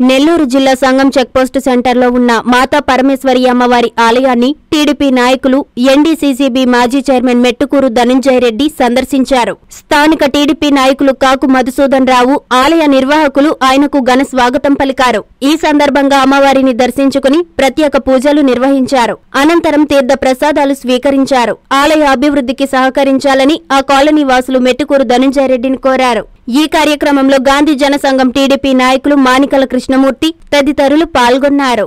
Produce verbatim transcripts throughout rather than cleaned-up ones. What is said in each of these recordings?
నెల్లూరు జిల్లా సంగం చెక్పోస్టు సెంటర్లో ఉన్న మాతా పరమేశ్వరి అమ్మవారి ఆలయాన్ని టీడీపీ నాయకులు ఎన్డీసీసీబీ మాజీ చైర్మన్ మెట్టుకూరు ధనంజయ రెడ్డి సందర్శించారు. స్థానిక టీడీపీ నాయకులు కాకు మధుసూదన్ రావు, ఆలయ నిర్వాహకులు ఆయనకు ఘన స్వాగతం పలికారు. ఈ సందర్భంగా అమ్మవారిని దర్శించుకుని ప్రత్యేక పూజలు నిర్వహించారు. అనంతరం తీర్థ ప్రసాదాలు స్వీకరించారు. ఆలయ అభివృద్ధికి సహకరించాలని ఆ కాలనీ వాసులు మెట్టుకూరు ధనంజయ రెడ్డిని కోరారు. ఈ కార్యక్రమంలో గాంధీ జనసంఘం టీడీపీ నాయకులు మానికల కృష్ణమూర్తి తదితరులు పాల్గొన్నారు.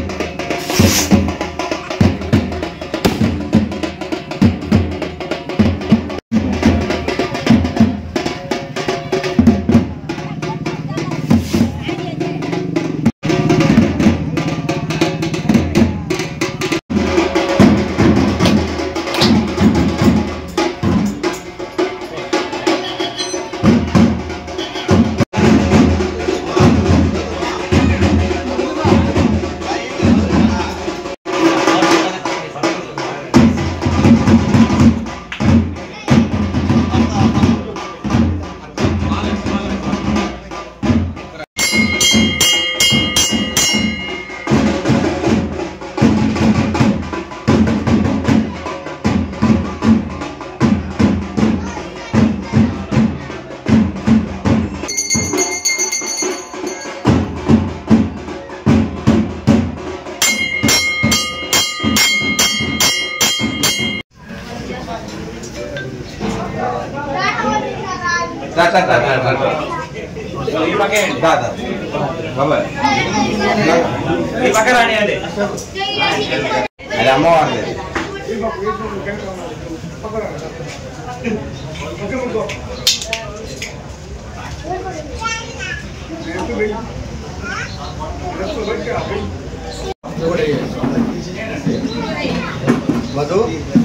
మధు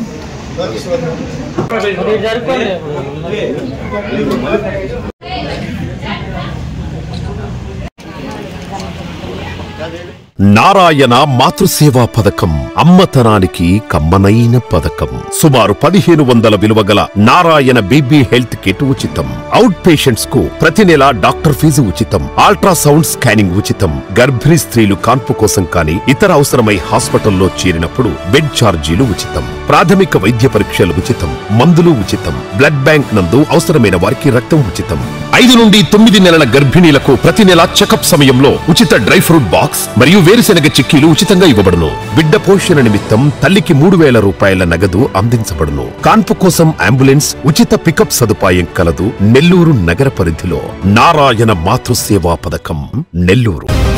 నారాయణ మాతృసేవా పథకం అమ్మతనానికి కమ్మనైన పథకం. సుమారు పదిహేను వందల విలువ గల నారాయణ బేబీ హెల్త్ కిట్ ఉచితం. అవుట్ పేషెంట్స్ కు ప్రతి నెల డాక్టర్ ఫీజు ఉచితం. అల్ట్రాసౌండ్ స్కానింగ్ ఉచితం. గర్భిణీ స్త్రీలు కాన్పు కోసం కానీ ఇతర అవసరమై హాస్పిటల్లో చేరినప్పుడు బెడ్ ఛార్జీలు ఉచితం. ప్రాథమిక వైద్య పరీక్షలు ఉచితం. మందులు ఉచితం. బ్లడ్ బ్యాంక్ నందు అవసరమైన వారికి రక్తం ఉచితం. ఐదు నుండి తొమ్మిది నెలల గర్భిణీలకు ప్రతి నెల చెకప్ సమయంలో ఉచిత డ్రై ఫ్రూట్ బాక్స్ మరియు వేరుశెనగ చిక్కీలు ఉచితంగా ఇవ్వబడును. బిడ్డ పోషణ నిమిత్తం తల్లికి మూడు వేల రూపాయల నగదు అందించబడును. కాన్పు కోసం అంబులెన్స్ ఉచిత పికప్ సదుపాయం కలదు. నెల్లూరు నగర పరిధిలో నారాయణ మాతృసేవా పథకం నెల్లూరు.